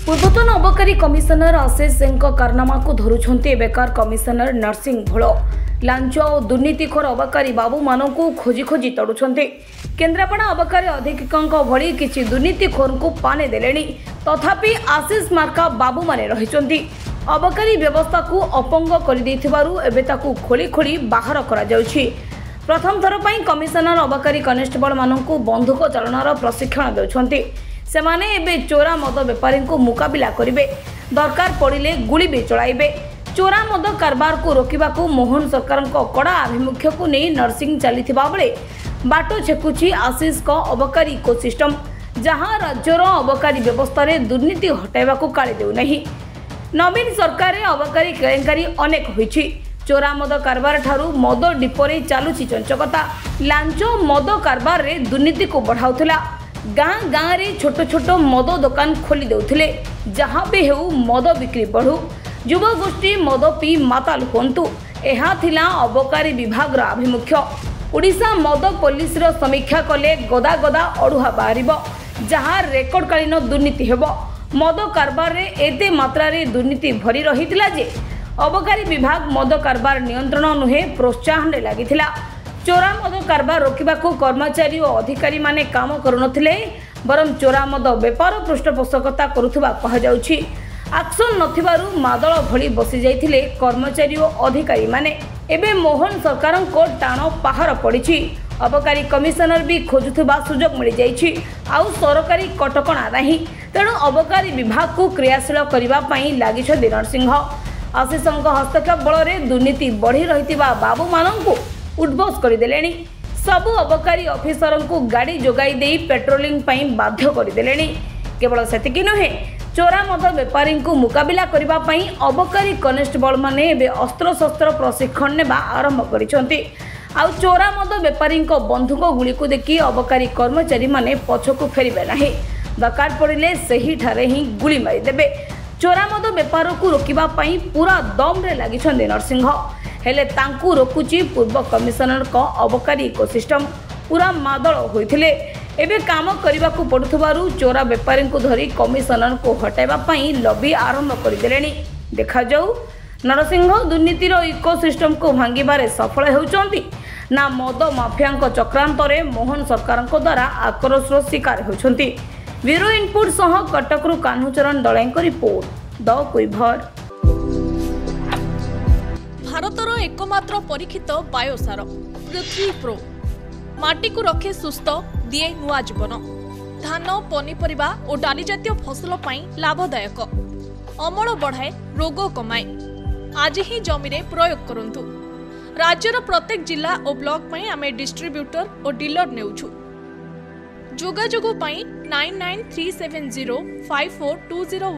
पूर्वतन अबकारी कमिशनर आशीष सिंह कारनामा को धरुछन्ते बेकार कमिशनर नरसिंह भोल लांच और दुर्नीतिखोर अबकारी बाबू मानू खोजी खोजी तड़ुछन्ते। केन्द्रापड़ा अबकारी अधीक्षक भली किछि दुर्नीतिखोर को पाने देलेनी तथापि आशीष मार्का बाबू माने रहिछन्ति। अबकारी व्यवस्था को अपंग कर देथिबारु एबे ताकू खोली खोली बाहर करा जाउछि। प्रथम थर पई कमिशनर अबकारी कनेस्टेबल मानू बंधुक चालनार प्रशिक्षण देउछन्ति। सेमाने एबे चोरा मद बेपारी को मुकाबिला करिवे, दरकार पड़िले गुली भी चलाइबे। चोरा मद कारबार को रोकवा मोहन सरकार कड़ा आभिमुख्य को नहीं नर्सिंग चलीथिबा बेले बाटो छेकुछि आशीष को अबकारी इकोसिस्टम, जहां राज्यर अबकारी व्यवस्था रे दुर्नीति हटाइबा को काली देउ नहीं। नवीन सरकार अबकारी केलेंकारी अनेक होइछि। चोरा मद कारबार ठारू मद डिपोरे चालुछि चंचकता। लांच मद कारबार रे दुर्नीति को बढ़ाउथला। गाँ गाँ रे छोट छोट मद दुकान खोली देउथिले, जहाँ भी हेउ मद बिक्री बढ़ू, युव गोष्ठी मद पी माताल होंतु। एहा थिला अबकारी विभाग आभिमुख्य। ओडिशा मद पुलिस रो समीक्षा कले गदा गदा अड़ुहा बाहरिबो, जहाँ रेकर्डकालीन दुर्नीति हेबो। मद कारबार रे एते मात्रा रे दुर्नीति भरी रहितिला जे अबकारी विभाग मद कारबार नियंत्रण नुहे प्रोत्साहन रे लागिथिला। चोरा मद कारबार रोकवा कर्मचारी और अधिकारी माने काम करुनथिले, बरम चोरा मद बेपार पृष्ठपोषकता करुथुबा कहा जाउछि। एक्शन नथिबारु मादळ भली बसी जाइथिले कर्मचारी और अधिकारी माने। एबे मोहन सरकार को टाण पहाड़ पड़िछि। अबकारी कमिशनर भी खोजुथुबा सुजोग मिल जाइछि। आउ सरकारी कटकणा नाही, तेणु अबकारी विभाग को क्रियाशील करिबा पई लागिछथि नरसिंह। आशीषଙ୍କ हस्तक्षेप बल दुर्नीति बढ़ी रहितिबा बाबू मानंकु उठबस करदेलेनी। सबु अबकारी ऑफिसर को गाड़ी जोगाई देई पेट्रोलिंग पई बाध्य करदेलेनी। केवल सेतिकी नुहे, चोरा मद बेपारी को मुकाबिला करिबा पई अबकारी कनेस्टेबल माने एबे अस्त्र शस्त्र प्रशिक्षण नेबा आरंभ करिसंती। आउ चोरा मद बेपारी बंधुक गुली को देखि अबकारी कर्मचारी माने पछकु फेरिबे नाही। दरकार पड़िले सही ठारे ही गुली मारी देबे। चोरा मद बेपार को रोकवा पई पूरा दम रे लागिछन्ते नरसिंह। हेले तांकू रोकुची पूर्व कमिशनर को अबकारी इकोसिस्टम। पूरा मादल होइथिले। एबे काम करिबा को पड़ुथबारु चोरा बेपारी को धरी कमिशनर को हटाइबा पई लबी आरंभ करदेलेनी। देखा जाऊ नरसिंह दुर्नीतिर इकोसिस्टम को भांगिबारे सफल हेउचंती ना मद माफिया चक्रांत रे मोहन सरकार द्वारा आक्रोश शिकार होउचंती। ब्यूरो इनपुट सह कटकरू कान्हूचरण दलाईଙ୍କ रिपोर्ट द कुइभर। भारतर एकमात्र परीक्षित बायोसार पृथ्वी प्रो माटी को रखे सुस्थ, दिए नुआ जीवन। धान, पनीपरिबा और डाली जातीय फसल पाई लाभदायक, अमल बढ़ाए, रोग कमाए। आज ही जमी रे प्रयोग करंतु। राज्यर प्रत्येक जिला और ब्लॉक में आमे डिस्ट्रीब्यूटर और डीलर नेउछु। जोगाजोग 9937054201